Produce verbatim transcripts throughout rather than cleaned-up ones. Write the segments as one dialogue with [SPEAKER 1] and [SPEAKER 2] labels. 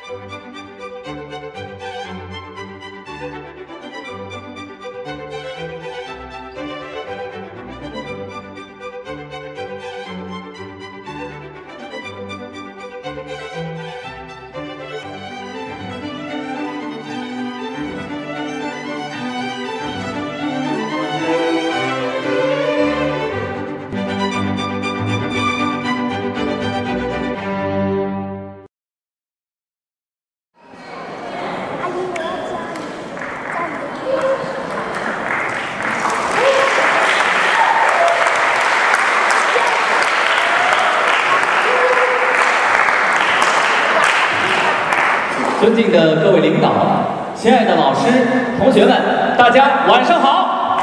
[SPEAKER 1] 尊敬的各位领导，亲爱的老师、同学们，大家晚上好！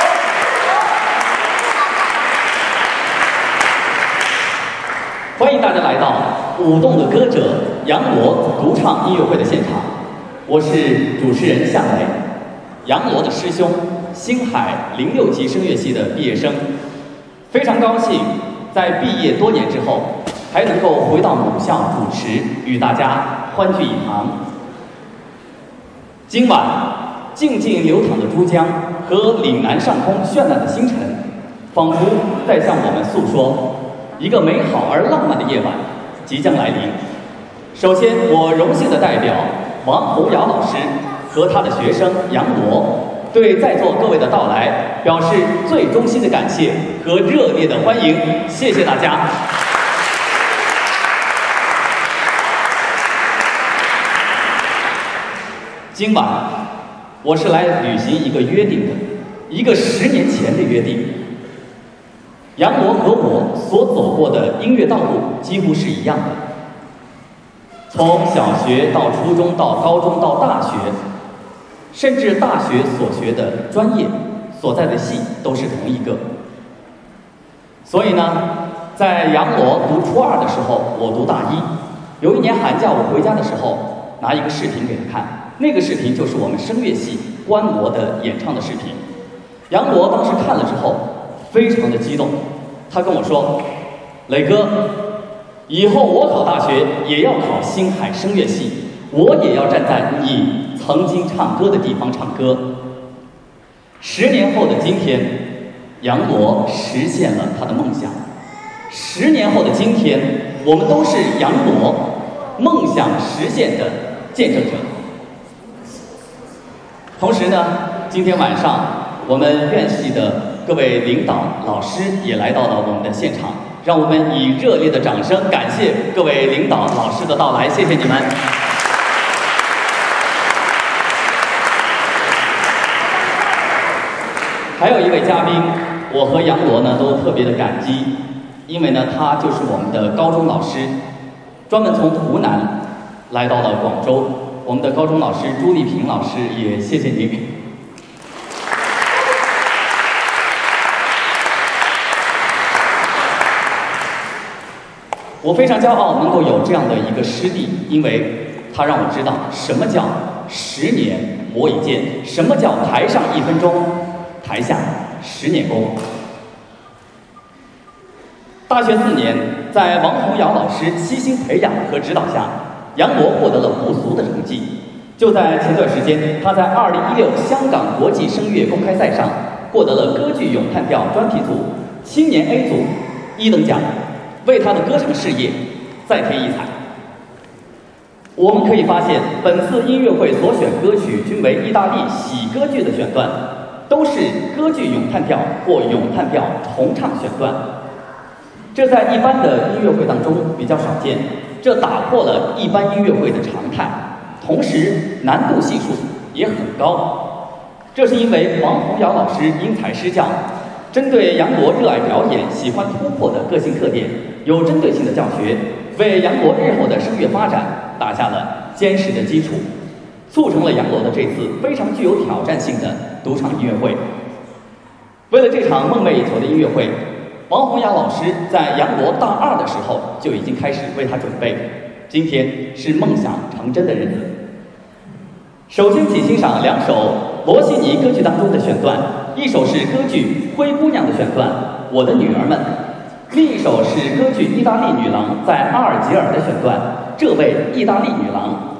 [SPEAKER 1] 欢迎大家来到舞动的歌者杨罗独唱音乐会的现场，我是主持人夏雷，杨罗的师兄，星海零六级声乐系的毕业生，非常高兴在毕业多年之后，还能够回到母校主持，与大家欢聚一堂。今晚，静静流淌的珠江和岭南上空绚烂的星辰，仿佛在向我们诉说，一个美好而浪漫的夜晚即将来临。首先，我荣幸的代表王洪尧老师和他的学生杨罗，对在座各位的到来表示最衷心的感谢和热烈的欢迎，谢谢大家。今晚，我是来履行一个约定的，一个十年前的约定。杨罗和我所走过的音乐道路几乎是一样的，从小学到初中到高中到大学，甚至大学所学的专业、所在的系都是同一个。所以呢，在杨罗读初二的时候，我读大一。有一年寒假我回家的时候，拿一个视频给他看。那个视频就是我们声乐系观摩的演唱的视频。杨罗当时看了之后，非常的激动，他跟我说：“磊哥，以后我考大学也要考星海声乐系，我也要站在你曾经唱歌的地方唱歌。”十年后的今天，杨罗实现了他的梦想。十年后的今天，我们都是杨罗梦想实现的见证者。同时呢，今天晚上我们院系的各位领导、老师也来到了我们的现场，让我们以热烈的掌声感谢各位领导、老师的到来，谢谢你们。还有一位嘉宾，我和杨罗呢都特别的感激，因为呢他就是我们的高中老师，专门从湖南来到了广州。我们的高中老师朱丽萍老师也谢谢您。我非常骄傲能够有这样的一个师弟，因为他让我知道什么叫十年磨一剑，什么叫台上一分钟，台下十年功。大学四年，在王洪尧老师悉心培养和指导下，杨罗获得了不俗的成绩。就在前段时间，他在二零一六香港国际声乐公开赛上获得了歌剧咏叹调专题组青年 A 组一等奖，为他的歌唱事业再添异彩。我们可以发现，本次音乐会所选歌曲均为意大利喜歌剧的选段，都是歌剧咏叹调或咏叹调重唱选段。这在一般的音乐会当中比较少见，这打破了一般音乐会的常态，同时难度系数也很高。这是因为王洪尧老师因材施教，针对杨罗热爱表演、喜欢突破的个性特点，有针对性的教学，为杨罗日后的声乐发展打下了坚实的基础，促成了杨罗的这次非常具有挑战性的独唱音乐会。为了这场梦寐以求的音乐会，王洪尧老师在杨罗大二的时候就已经开始为他准备，今天是梦想成真的日子。首先，请欣赏两首罗西尼歌剧当中的选段，一首是歌剧《灰姑娘》的选段《我的女儿们》，另一首是歌剧《意大利女郎》在阿尔及尔的选段《这位意大利女郎》。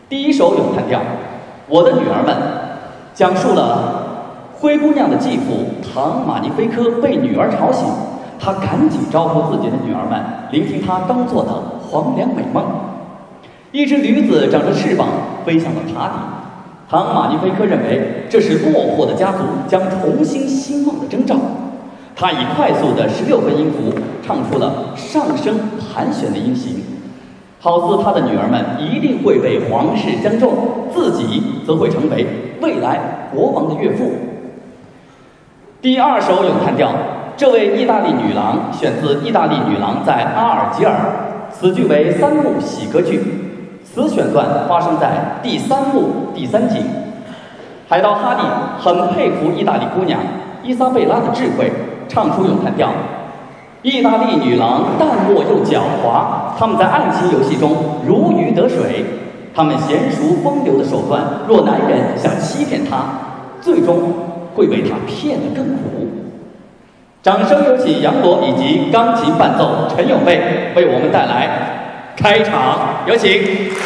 [SPEAKER 1] 第一首咏叹调《我的女儿们》，讲述了灰姑娘的继父唐马尼菲科被女儿吵醒，他赶紧招呼自己的女儿们聆听他刚做的黄粱美梦。一只驴子长着翅膀飞向了塔底，唐马尼菲科认为这是落魄的家族将重新兴旺的征兆。他以快速的十六分音符唱出了上升盘旋的音型，好似他的女儿们一定会被皇室相中，自己则会成为未来国王的岳父。第二首咏叹调，这位意大利女郎选自《意大利女郎在阿尔及尔》，此剧为三幕喜歌剧，此选段发生在第三幕第三景。海盗哈利很佩服意大利姑娘伊莎贝拉的智慧，唱出咏叹调。意大利女郎淡漠又狡猾，她们在爱情游戏中如鱼得水，她们娴熟风流的手段，若男人想欺骗她，最终会被她骗得更苦。掌声有请杨罗以及钢琴伴奏陈永贝为我们带来开场，有请。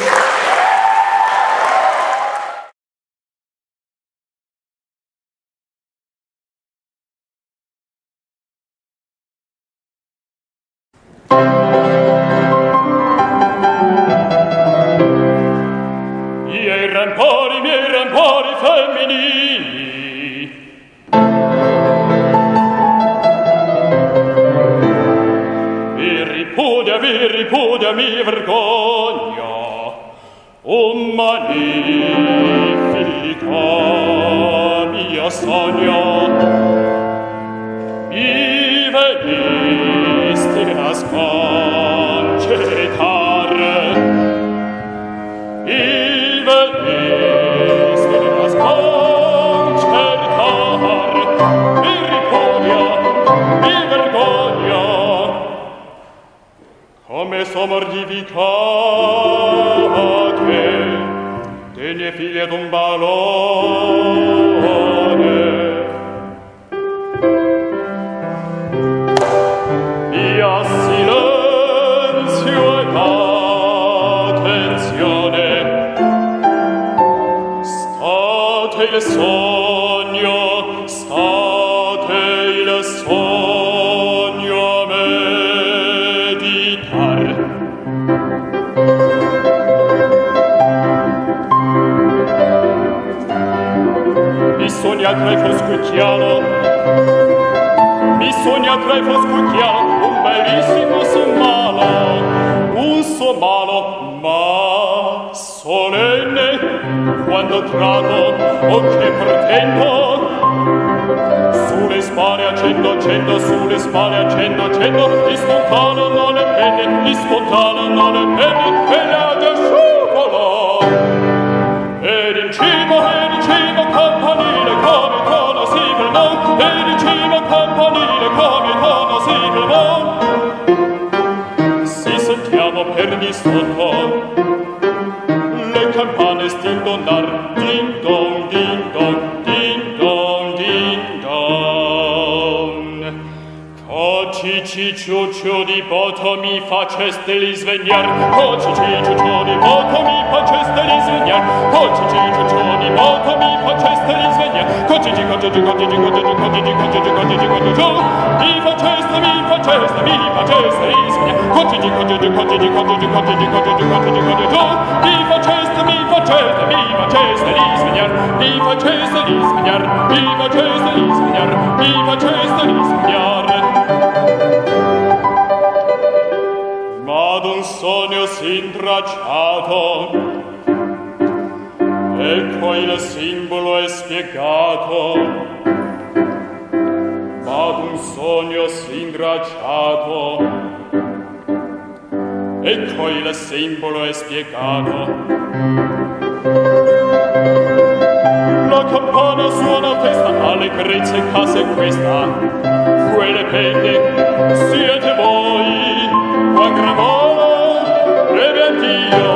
[SPEAKER 2] Ripudia mi vergogna, o magnifica mia sogna, mi venisti a sconcertare, mi venisti a sconcertare, mi ripudia, mi vergogna, come so mortificate degne figlie d'un balone. Via silenzio ed attenzione, state il sogno, state il sogno a meditar. Mi sogna tra il foscucchiano, mi sogna tra il foscucchiano un bellissimo sommalo, un sommalo ma solenne, quando trago o che pretendo, sulle spalle accendo, accendo, sulle spalle accendo, accendo, gli spontanano le penne, gli spontanano le penne, e la desciupolo. Ed in cima, ed in cima, campanile, come conoscibile non, ed in cima, campanile, come conoscibile non. Si sentiamo per di sotto le campane stil donar, ding dong, ding dong, ding dong, ding dong. Coci cicciu ciu di boto mi faceste li svegnar, coci cicciu ciu di boto mi faceste li svegnar, coci cicciu ciu di boto mi faceste li svegnar, coci cicciu coci cicciu coci cicciu coci cicciu coci cicciu coci cicciu coci cicciu mi faceste mi faceste mi faceste li svegnar, coci cicciu coci cicciu coci cicciu coci cicciu coci cicciu coci cicciu coci cicciu mi faceste mi faceste mi faceste li svegnar, mi faceste li svegnar, mi faceste li svegnar, mi faceste li svegnar. Ma d'un sogno s'intracciato, ecco il simbolo è spiegato. Ma d'un sogno s'intracciato, ecco il simbolo è spiegato. La campana suona festa, alle grezze case questa, quelle penne siete voi, quan gramolo, breve addio,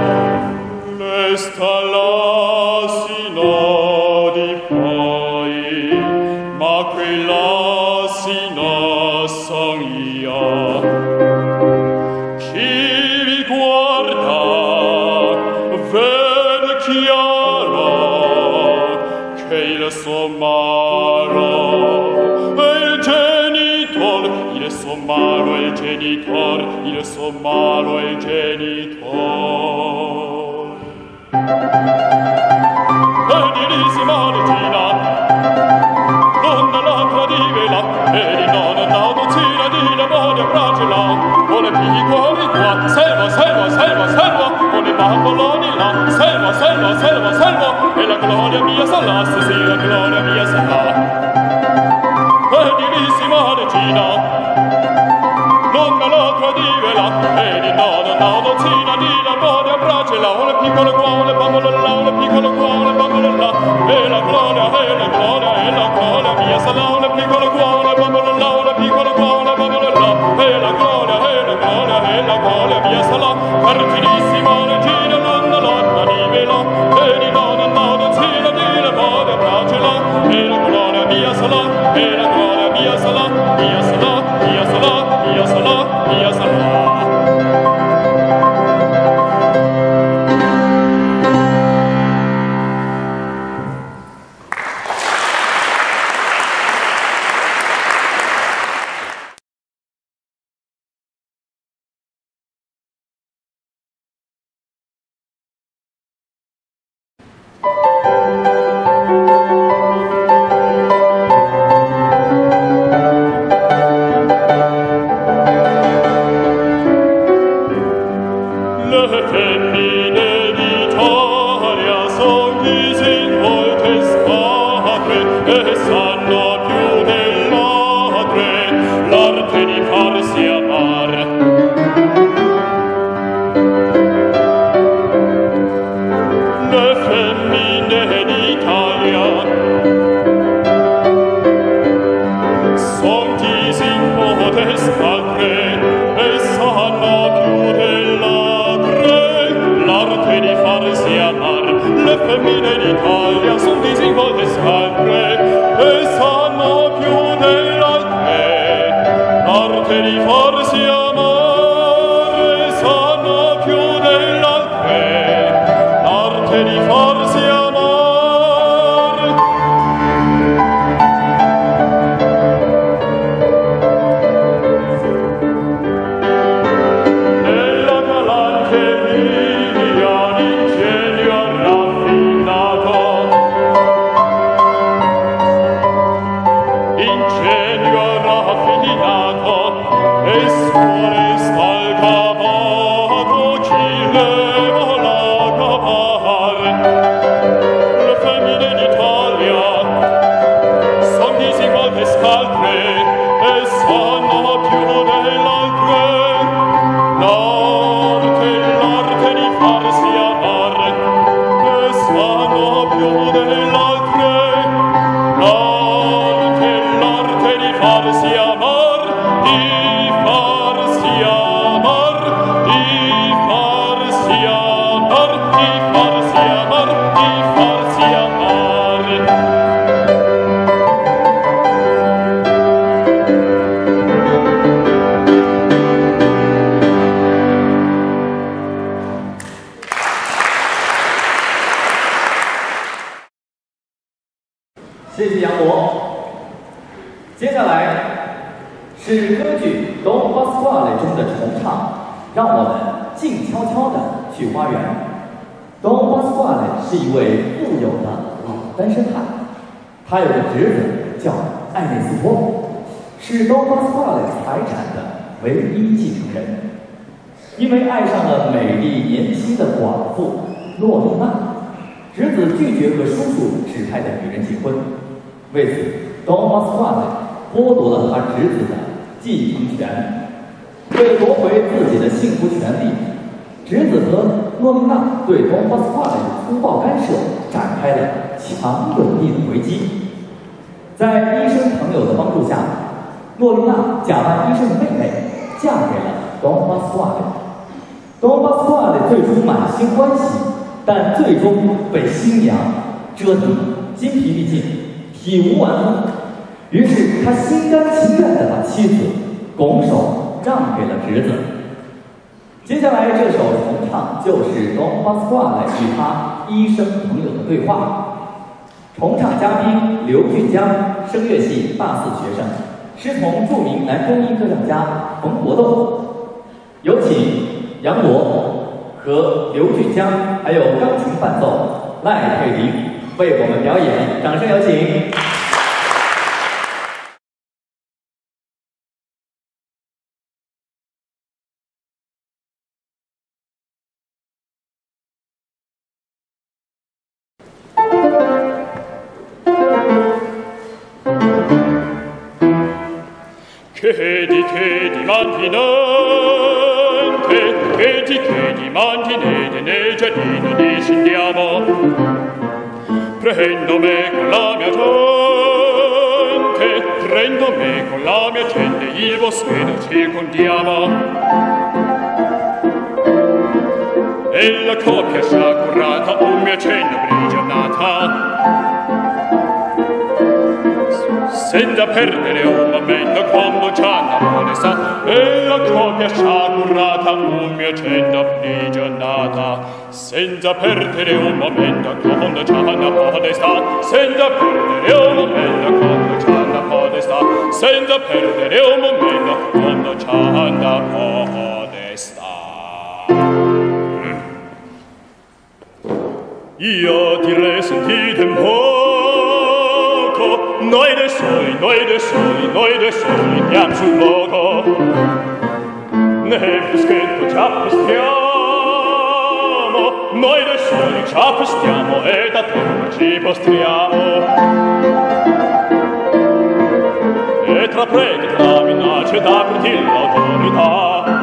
[SPEAKER 2] resta l'asino di poi, ma quell'asino son io. Chi vi guarda, ve il suo malo è il genitor, il suo malo è il genitor. Bellissima regina, non la tradivela, e di nonna la dozzina di lavoro bracela, con le piccole qua, selva, selva, selva, selva, con i bamboloni là, selva, selva, selva, selva, e la gloria mia sarà, sì, la gloria mia sarà. Bellissima regina, non la tradivela, e di nonna la dozzina di lavoro bracela, una piccola qua, una bambola là, una piccola qua, una bambola là, e la gloria, e la gloria, e la gloria mia sarà, una piccola qua, una bambola là, una piccola qua, una bambola là, e la gloria, e la gloria, e la gloria mia sarà, cartinissima regina, non la tradivela, e di nonna la dozzina di lavoro bracela, e la gloria mia sarà, e la gloria mia sarà, mia sarà, mia sarà, mia sarà, mia sarà.
[SPEAKER 1] 谢谢杨博。接下来是歌剧《Don Pasquale》中的重唱，让我们静悄悄地去花园。Don Pasquale 是一位富有的老单身汉，他有个侄子叫艾内斯托，是 Don Pasquale 财产的唯一继承人。因为爱上了美丽年轻的寡妇洛丽娜，侄子拒绝和叔叔指派的女人结婚。为此 ，Don Pasquale 剥夺了他侄子的继承权。为了夺回自己的幸福权利，侄子和洛丽娜对 Don Pasquale 的粗暴干涉展开了强有力的回击。在医生朋友的帮助下，洛丽娜假扮医生的妹妹，嫁给了 Don Pasquale。Don Pasquale 最初满心欢喜，但最终被新娘折腾筋疲力尽，体无完肤。于是他心甘情愿地把妻子拱手让给了侄子。接下来这首重唱就是 Don Pasquale 与他医生朋友的对话。重唱嘉宾刘俊江，声乐系大四学生， 师从著名男中音歌唱家冯国栋。有请杨罗和刘俊江，还有钢琴伴奏赖佩玲为我们表演，掌声有请。
[SPEAKER 2] Che di che di mantinente, che di che di mantinente, ne giardino discendiamo. Prendo me con la mia gente, prendo me con la mia gente, il bosqueto circondiamo. E la coppia sciacurata, un mio cenno brigionata. Senza perdere un momento quando già l'amore sa e la coppia sciagurata un mio cento prigionata senza perdere un momento quando già l'amore sta senza perdere un momento quando già l'amore sta senza perdere un momento quando già l'amore sta. Io direi sentite un po' noi dei soli, noi dei soli, noi dei soli andiamo sul loco. Nel boschetto ci appostiamo, noi dei soli ci appostiamo e da terra ci postriamo. E tra preghi, tra minacce, da per l'autorità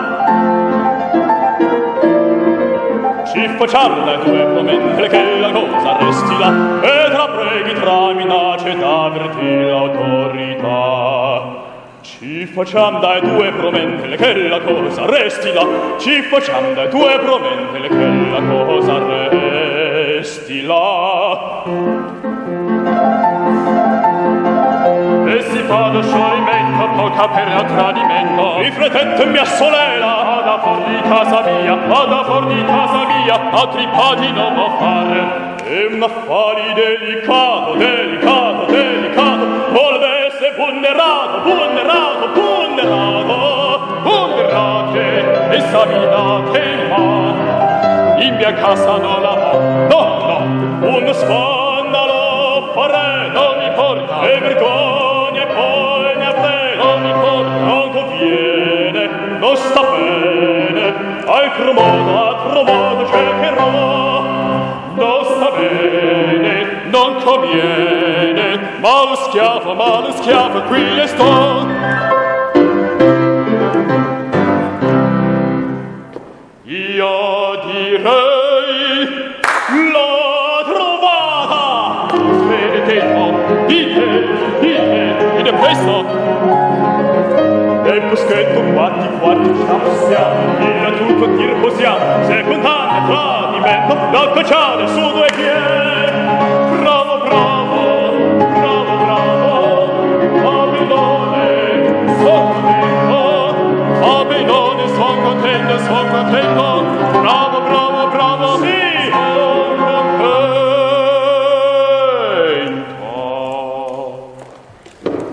[SPEAKER 2] ci facciamo dai due promette che la cosa resti là e tra preghi, tra minacce d'avverti l'autorità ci facciamo dai due promette che la cosa resti là ci facciamo dai due promette che la cosa resti là e si fa lo scioglimento poca per il tradimento riflettente mi assolela da fuor di casa mia, da fuor di casa mia, altri pagi non può fare. È un affare delicato, delicato, delicato, vuole essere ponderato, ponderato, ponderato, ponderate e esaminate ma in mia casa non la va, no, no, uno scandalo fare non mi porta, e vergogna e poi ne avrei, non mi porta, non conviene, non sta bene, altro modo, altro modo cercherò, non sta bene, non conviene, ma lo schiaffo, ma lo schiaffo, qui ne sto. Io direi l'ho trovata, vedete un po', dite, dite, dite questo. E boschetto quanti quanti siamo il tutto ti riposiamo se contare tradimento da cacciare su due piedi bravo bravo bravo bravo Abidone son contento Abidone son contento son contento bravo bravo bravo sì son contento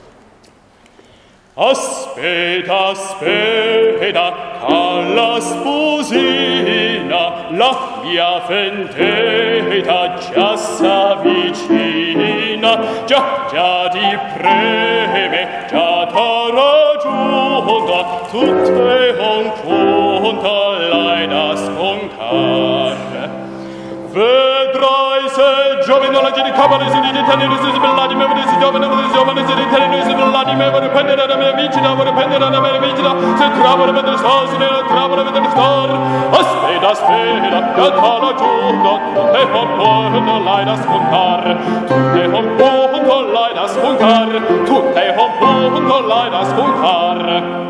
[SPEAKER 2] aspetta aspetta alla sposina la mia vendetta già s'avvicina già già ti preme già t'ho raggiunta tutte un punto l'hai da sconcare vedrai se giovane la gente cavale si dice tenere si bella di me si giovane si giovane si tenere si bella di me vorrei prendere la mia vicina vorrei prendere la mia vicina se trovano vedere sta se ne trovano vedere star aspetta aspetta che t'ho giunto tutte un punto l'hai da scontare tutte un punto l'hai da scontare tutte un punto l'hai da scontare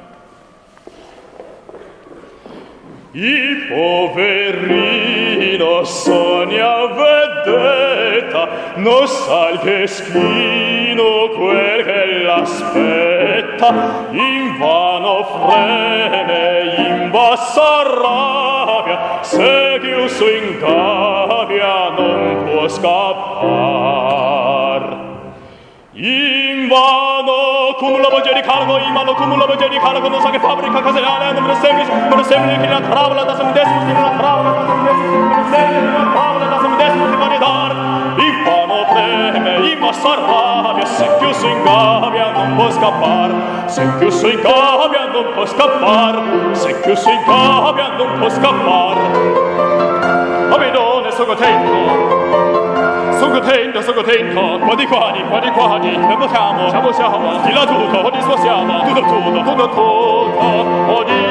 [SPEAKER 2] il poverino sogna vedetta non sa che schino quel che l'aspetta invano freme in bassa rabbia se chiuso in gabbia non può scappar invano cumulo di cargo in mano cumulo di cargo non sa che fabbrica caselare numero semplice numero semplice che la travola da sem decimo di una travola da sem decimo numero semplice di una travola da sem decimo di vanidar il pano preme i massarabia se più si ingabia non può scappar se più si ingabia non può scappar se più si ingabia non può scappar abidone sono contento sono contento, sono contento, qua di qua di, qua di qua di, ne possiamo, siamo siamo, di là tutto, ogni spostiamo, tutto tutto, tutto tutto, ogni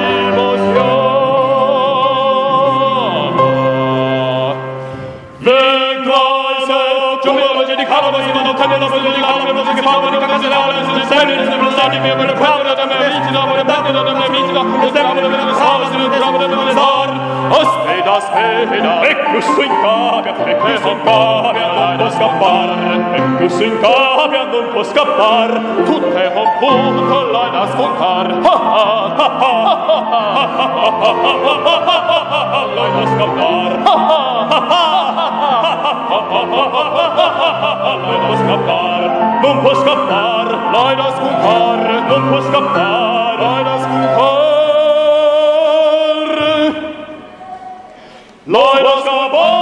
[SPEAKER 2] spostiamo. Vedrai se, giù mi voglio di cavolo, io non tengo la voglio di cavolo, voglio che favo di caselare, se sei, se non sai, mi voglio cavolo, da me amici, da me amici, da me amici, da me amici, da me amici, da me amici, da me amici, aspetta, aspetta, e più si incapia, e più si incapia, non può scappare, e più si incapia, non può scappare, tutte un punto l'hai da scontare, l'hai da scappare, l'hai da scappare, non può scappare, l'hai da scontare, non può scappare, l'hai da scontare. L'hai da scappare!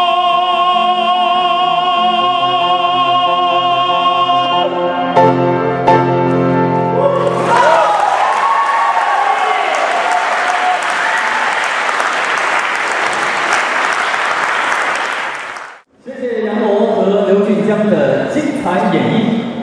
[SPEAKER 1] 谢谢杨罗和刘俊江的精彩演绎。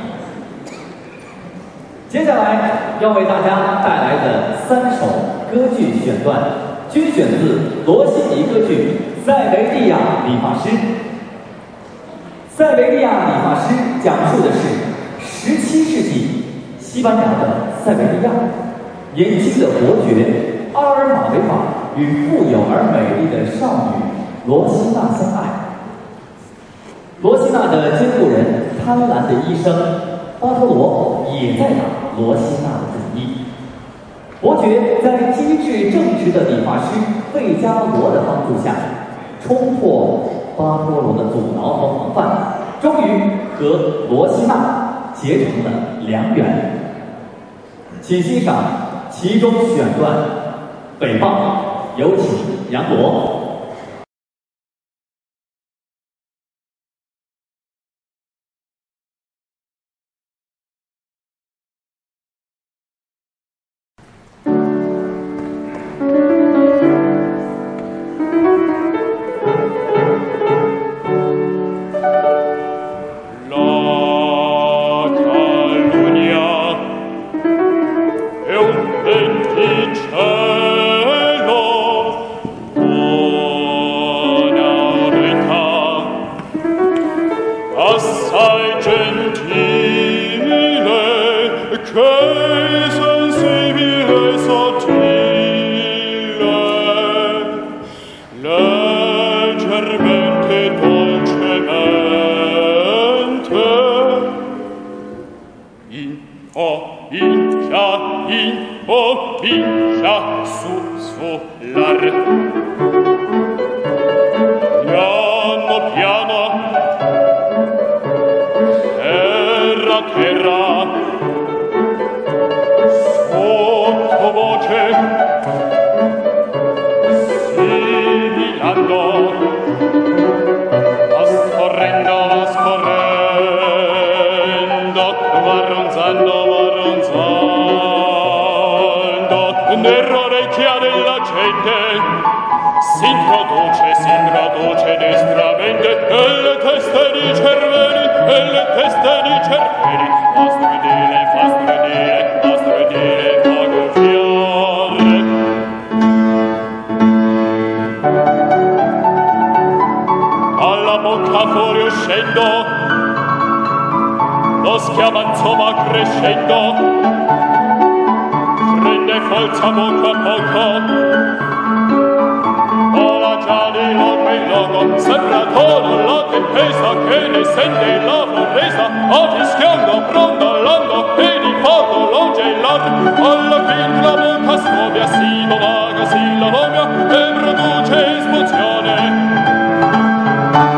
[SPEAKER 1] 接下来要为大家带来的三首歌剧选段，均选自罗西尼歌剧《塞维利亚理发师》。塞维利亚理发师讲述的是十七世纪西班牙的塞维利亚，年轻的伯爵阿尔玛维法与富有而美丽的少女罗西娜相爱。罗西娜的监护人贪婪的医生巴托罗也在打罗西娜的主意。伯爵在机智正直的理发师费加罗的帮助下，冲破巴托罗的阻挠和防范，终于和罗西娜结成了良缘。请欣赏其中选段《诽谤》，有请杨罗。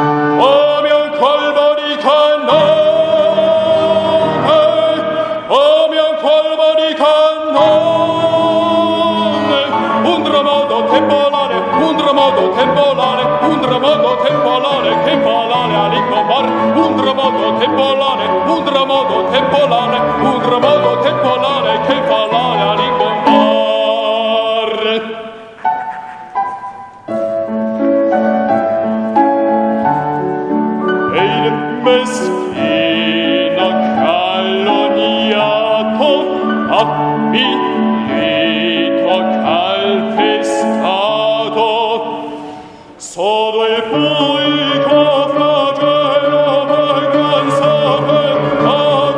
[SPEAKER 2] Oh un tramoto temporale che parlare a ricomar, un tramoto temporale, un tramoto temporale, un tramoto temporale che parlare a ricomar. E il meschino calunniato avvilito calpestato sodo il pubblico flagelo per gran sorte a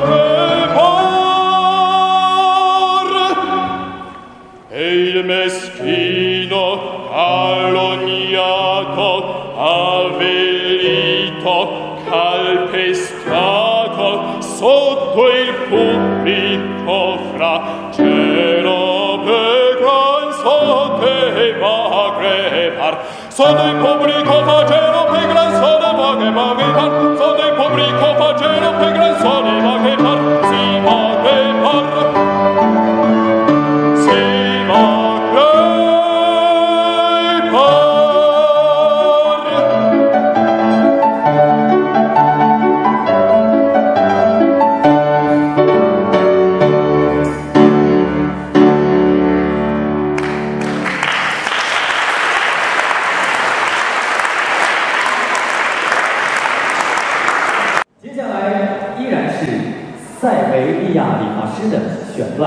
[SPEAKER 2] crepar e il meschino calunniato avvilito calpestato sotto il pubblico flagelo per gran sorte va a crepar sotto il pubblico flagelo per gran sorte va a crepar sotto il pubblico flagelo per gran sorte va a crepar si va a crepar si va a crepar.
[SPEAKER 1] 接下来依然是塞维利亚理发师的选段。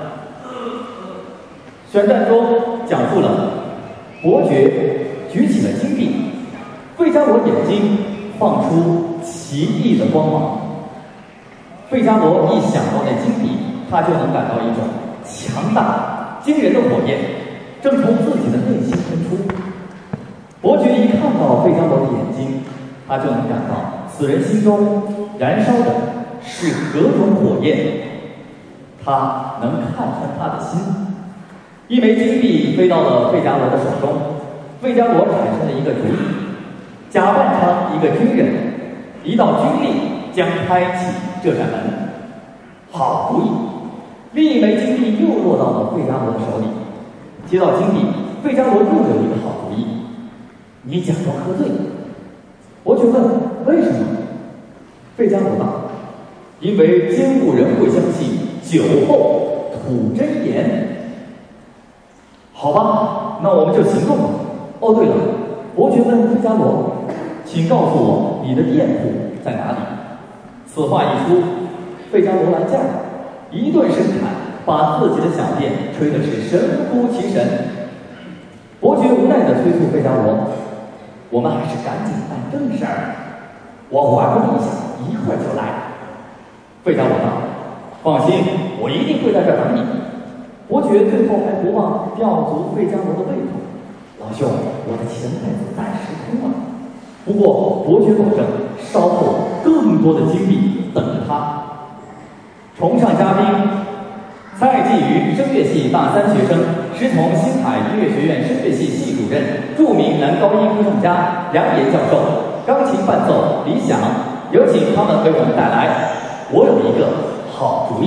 [SPEAKER 1] 选段中讲述了伯爵举起了金币，费加罗眼睛放出奇异的光芒。费加罗一想到那金币，他就能感到一种强大惊人的火焰正从自己的内心喷出。伯爵一看到费加罗的眼睛，他就能感到此人心中燃烧的是何种火焰，他能看穿他的心。一枚金币飞到了费加罗的手中，费加罗产生了一个主意，假扮成一个军人，一道军令将开启这扇门。好主意！另一枚金币又落到了费加罗的手里。接到金币，费加罗又有一个好主意：你假装喝醉。伯爵问：为什么？费加罗道：因为监护人会相信酒后吐真言。好吧，那我们就行动吧。哦，对了，伯爵问费加罗：请告诉我你的店铺在哪里？此话一出，费加罗来劲儿，一顿神侃，把自己的小店吹的是神乎其神。伯爵无奈地催促费加罗：我们还是赶紧办正事儿。我缓了一下，一会儿就来。费加罗道：放心，我一定会在这儿等你。伯爵最后还不忘吊足费加罗的胃口：老兄，我的钱袋子暂时空了。不过伯爵保证，稍后更多的金币等着他。崇尚嘉宾蔡继瑜，声乐系大三学生，师从新海音乐学院声乐系系主任，著名男高音歌唱家梁岩教授，钢琴伴奏李想。有请他们为我们带来《我有一个好主意》。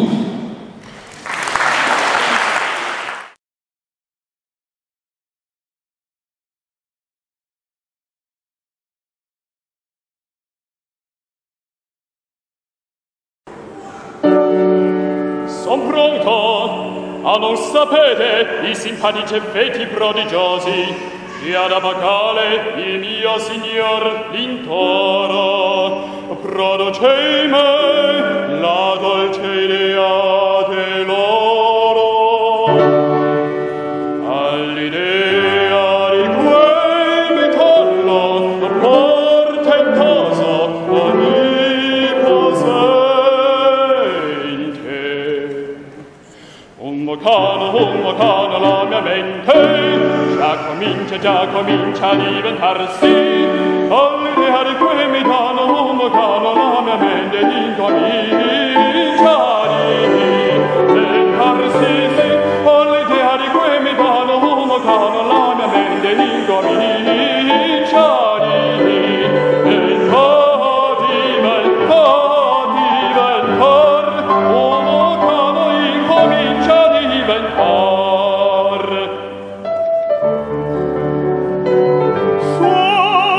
[SPEAKER 2] Son pronto, a non sapete i simpatici effetti prodigiosi che ad abacale il mio signor Lintoro produce me la dolce idea de loro. All'idea di quel metallo portentoso onniposente. Un vocano, un vocano la mia mente già comincia, già comincia a diventarsi all'idea di quel metallo, un vocano la mia mente incomincia a diventarsi all'idea di quel metallo, un vocano la mia mente incomincia a diventarsi. Suona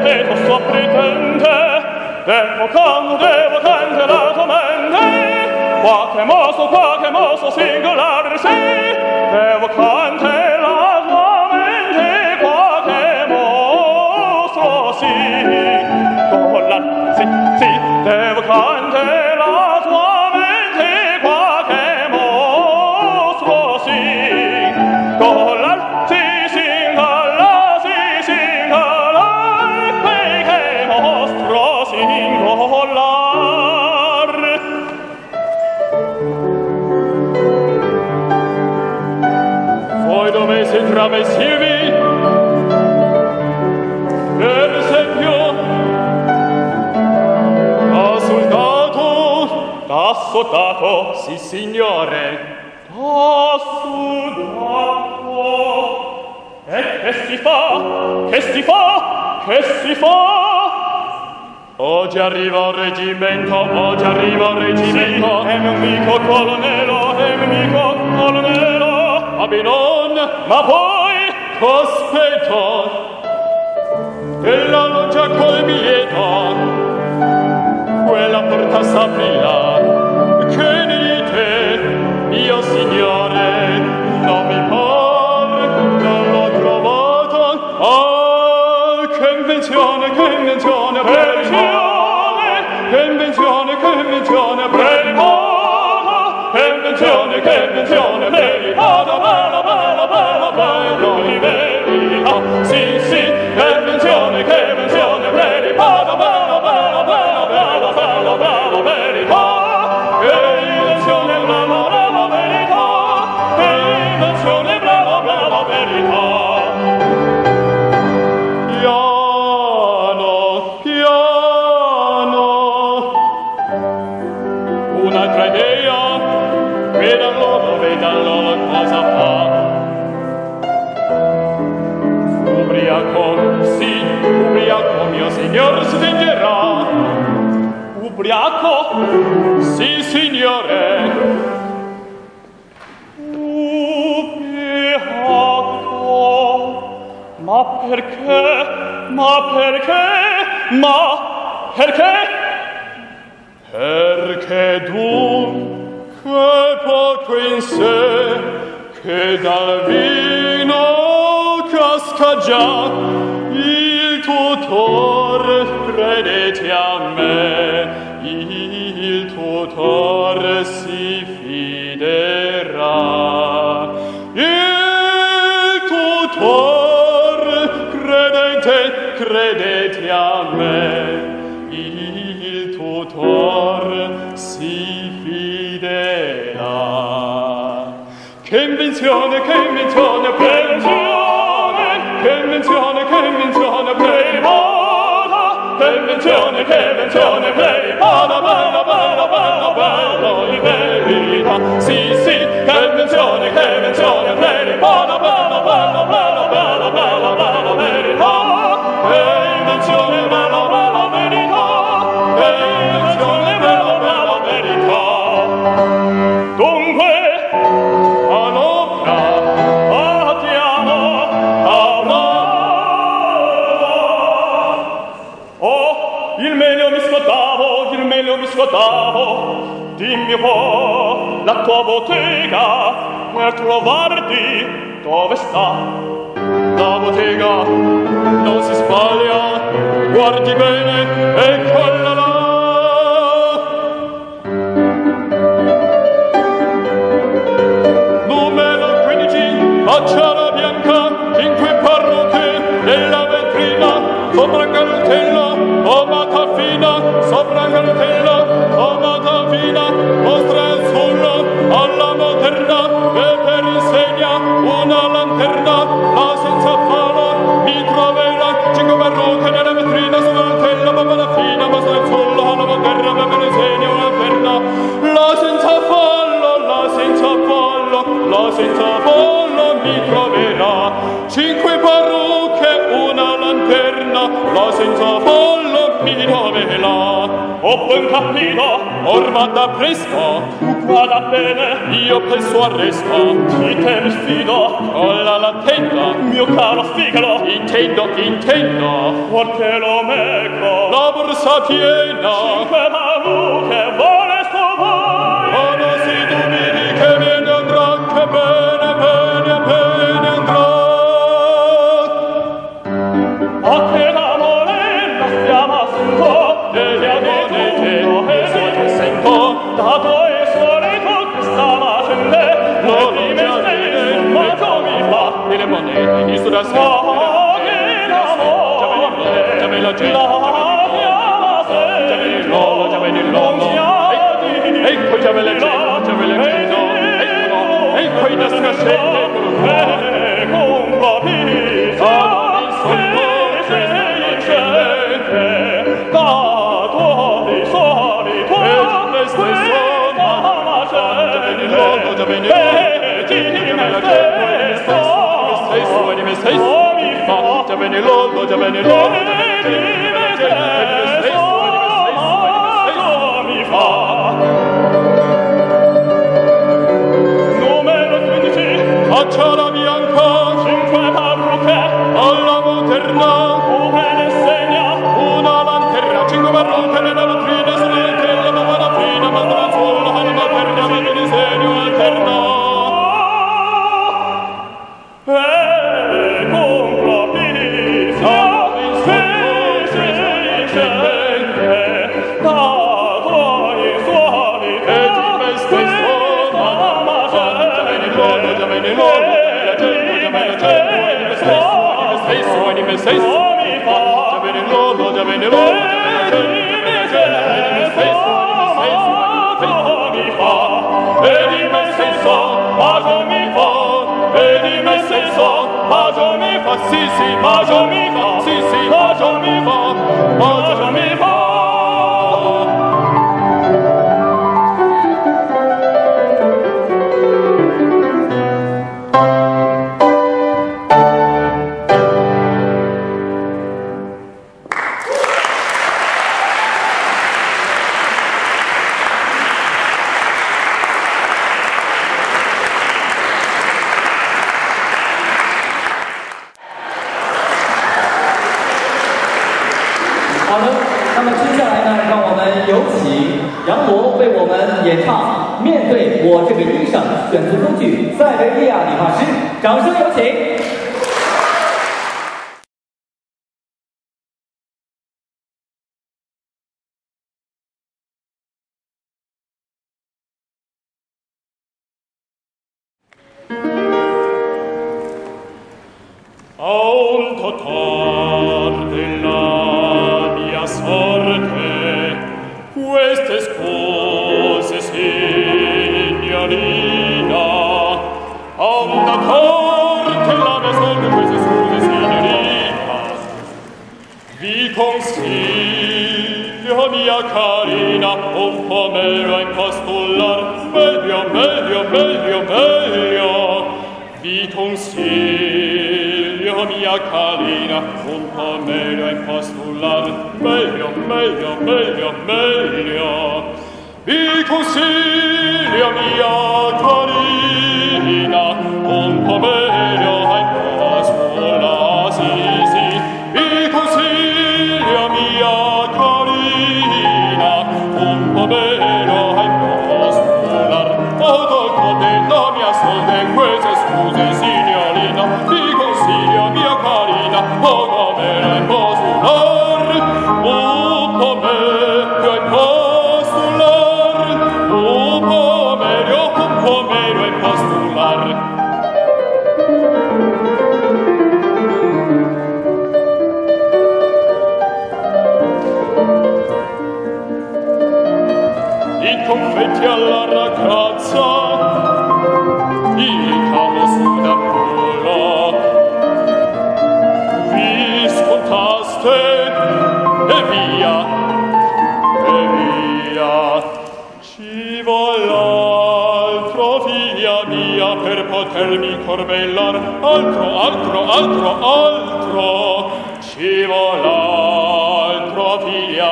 [SPEAKER 2] ripeto sorpretente, devo canto, devo cantare la tua mente, qualche mosso, qualche mosso singolare, sì, devo cantare la tua mente, qualche mosso, sì, con la, sì, sì, devo cantare la tua mente, qualche mosso, sì, con la, sì, singola, sì, singola, qualche mostro singolar. Voi dove si travestivi? Per esempio, da soldato, da soldato, sì signore, da soldato. E che si fa? Che si fa? Che si fa? Oggi arriva il reggimento, oggi arriva il reggimento, sì, è mio amico colonnello, è mio amico colonnello, ma non, ma poi cospetto, della loggia col biglietto, quella porta s'aprirà, che dite, io signore, non mi pare, non l'ho trovato, ah, che invenzione, che invenzione, preliminare, che invenzione, che invenzione, preliminare, che invenzione, che invenzione, preliminare, bella, bella, bella, bella, di verità, sì, sì, che invenzione, che invenzione, preliminare, bella, bella, bella, bella, bella, bella, verità, che invenzione, bella, bella, verità, che invenzione, bella, bella, verità. Piano, piano, un'altra idea, vedalo, vedalo, cosa fa. Ubriaco, sì, ubriaco, mio signor si fingerà. Ubriaco, sì, signore. Ubriaco, ma perché, ma perché, ma perché? Perché dunque poco in sé, che dal vino casca già, il tutor, credete a me, il tutor si fiderà. Il tutor, credete, credete a me, il tutor si fiderà. Che invenzione, che invenzione, prevenzione, che invenzione, che invenzione, prevada, che invenzione, che invenzione, prevada, bella, bella, bella, bella, in verità, sì, sì, che invenzione, che invenzione, prevada, bella, bella, bella, bella, bella, bella, verità, che invenzione, bella, bella, verità, che invenzione, bella, bella, verità. Dunque, mi scordavo, dimmi un po' la tua bottega per trovarti dove sta. La bottega non si sbaglia, guardi bene, eccola là. Numero quindici, facciata bianca, cinque parrucche nella vetrina, sopra cartella, pomata fina, sopra cartella, pomata fina, mostra il solo alla moderna, e per insegna una lanterna, la senza palo, microvela, cinque parrucche nella vetrina, sopra cartella, pomata fina, mostra il solo alla moderna, e per insegna una lanterna, la senza fallo, la senza fallo, la senza fallo mi troverà, cinque parrucche, una lanterna, la senza fallo mi dovela. Ho ben capito, ormai da presto, tu guarda bene, io penso arresto. Di te mi fido, colla la tenda, mio caro figaro. Intendo, intendo, forte lo meco, la borsa piena, cinque manu che vuole sto voi. Ma non si dubiti che viene andrà, che bene, bene, bene andrà. A che d'amore la stiamo sento, e le adetto e se sento, dato e solito che stava gente, lo di me stesso, ma come mi fa? E le monete, di sulla sera, oh, che d'amore, già me la gente, la fiamma già me l'uomo, ecco già me la gente, già me la gente, ecco, ecco i nostri scende, e con proprio, già bene l'uomo, già bene l'uomo, già bene l'uomo, mi fa. Numero quindici, cacciara bianca, cinque parrucche, alla moderna, come ne segna, una lanterna, cinque parrucche nella latrina, sulla lanterna, ma va la fine, ma la suola, ma la perna, ma di disegno alterna. E con propizia, fece incente, dato i suoni, e di me stesso, ma già bene l'uomo, già bene l'uomo, la gente, già bene la gente, e di me stesso, e di me stesso, mi fa, già bene l'uomo, già bene l'uomo, e di me stesso, mi fa, e di me stesso, bacio mi fa, e di me stesso, bacio mi fa, sì sì, bacio mi fa, sì sì, bacio mi fa, bacio mi fa.
[SPEAKER 1] 好的，那么接下来呢，让我们有请杨罗为我们演唱《面对我这个医生》选自歌剧《塞维利亚理发师》，掌声有请。
[SPEAKER 2] A un total della mia sorte, queste scuse, signorina, a un total della mia sorte, queste scuse, signorina, vi consiglio, mia carina, un po' meglio a impostullar, meglio, meglio, meglio, meglio, vi consiglio, mia carina, un po' meglio a impostullar, meglio, meglio, meglio, meglio. Vi consiglio, mia carina, un po' meglio a impostullar, sì, sì. Vi consiglio, mia carina, un po' meglio a impostullar, o tolto della mia sorte queste scuse, signorina. Vi consiglio, mia carina, poco meno a impostular, un po' meglio a impostular, un po' meglio, un po' meglio a impostular. I confetti alla ragazza, il cavo su da puro, vi scontaste e via, e via. Ci vuole altro, figlia mia, per potermi corbellar, altro, altro, altro, altro. Ci vuole altro, figlia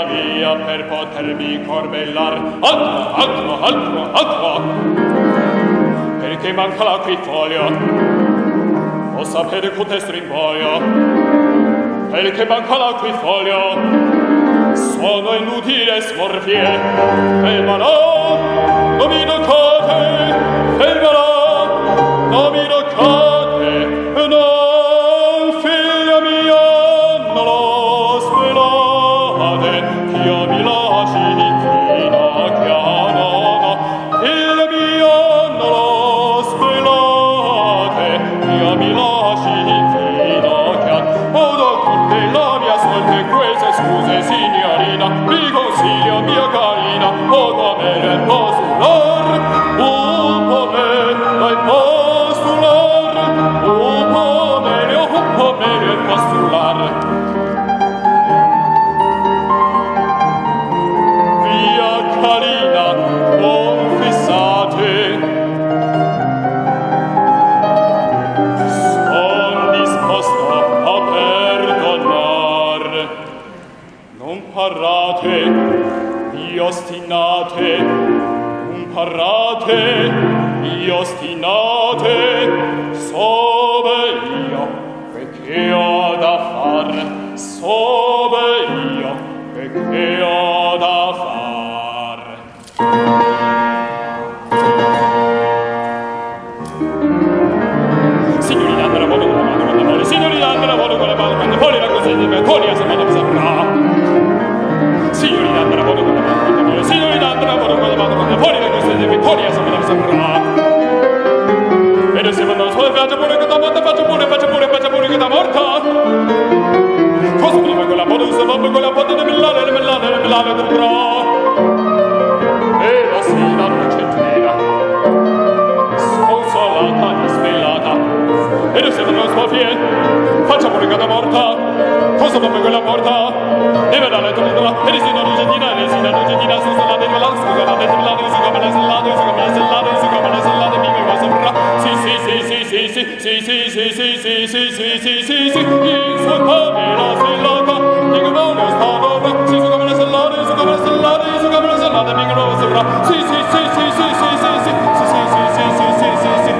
[SPEAKER 2] via per potermi corbellar. Altro, altro, altro, altro. Perché manca l'acquifoglio? O sapere cotestro in boia? Perché manca l'acquifoglio? Sono inutile smorfie. Fermala, non mi toccate. Fermala, non mi toccate. Non, figlia mia, non lo svelate. Io mi lasci fino a chiaro. Figlia mia, non lo svelate. Io mi lasci fino a chiaro. Oh, doctor, la mia sorte queste scuse, signorina, vi consiglio, mia carina, o come nel postular, un po' meglio il postular, un po' meglio, un po' meglio il postular. Via carina, confessate, son disposto a perdonar. Non parate, vi ostinate, non parate, vi ostinate, so io che ho da far, so io che ho da far. Signorina, andrà buono con la mano, quando vuole, signorina, andrà buono con la mano, quando vuole, la cosa di me, togli a se mano, saprà. Signorina, andrà buono con la mano, quando vuole, signorina, andrà buono con la mano, quando vuole, la cosa di me, togli a se mano, saprà. E noi siamo andati sulle faccia pure che da morta, faccia pure, faccia pure, faccia pure che da morta. Cosa prima con la moda, un sababbo con la foto di Milano, di Milano, di Milano, di Milano. E la sera non c'è tira, sconsolata, disvelata. E noi siamo andati sulle fie, faccia pure che da morta. Cosa prima con la porta, di Milano, di Milano. E noi siamo andati gentina, e noi siamo andati gentina, sconsolata, di Milano, sconsolata, di Milano, su come la sellata, su come la sellata, su come la sellata, mi mi va sopra. Sì, sì, sì, sì, sì, sì, sì, sì, sì, sì, sì, sì, sì, sì, sì, sì, in sotto la sellata, mi che voglio stare ora, sì, su come la sellata, su come la sellata, su come la sellata, mi che voglio sopra. Sì, sì, sì, sì, sì, sì, sì, sì, sì, sì, sì, sì, sì, sì, sì, sì.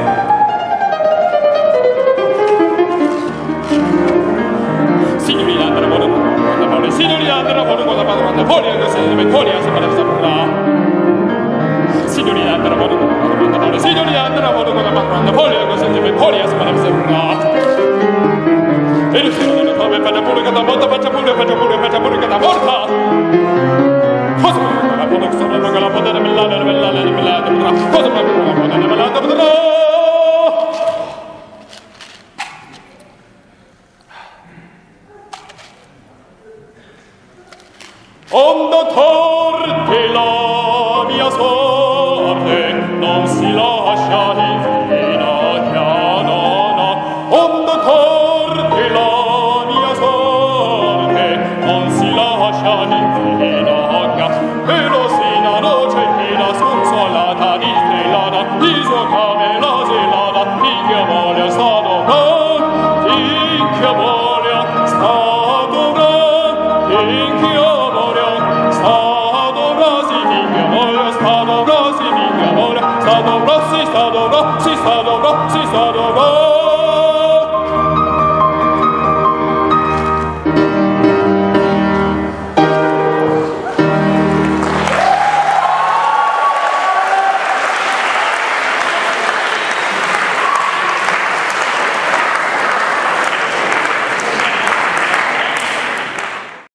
[SPEAKER 2] Signorina, andrà buono quando vuole, signorina, andrà buono quando vuole, quando vuole, così deve togliere, se me la saprà. Signorina, andrà buono quando vuole, signorina, andrà buono quando vuole, così deve togliere, se me la saprà. E lui si non come faccia pure che da morta, faccia pure, faccia pure, faccia pure che da morta. Cosa vuoi con la foto che sono con la foto di Milano, di Milano, di Milano, di Milano. Cosa vuoi con la foto di Milano, di Milano? Ondator che la mia sorte non si lascia infinita, no, no. Ondator che la mia sorte non si lascia infinita, e lo sina noce fina sconsolata di stellata, di sua came la zelata, di che voglia stato bra, di che voglia stato bra, di che stato bra, si minchia voglia, stato bra, si minchia voglia, stato bra, si stato bra, si stato bra, si stato bra.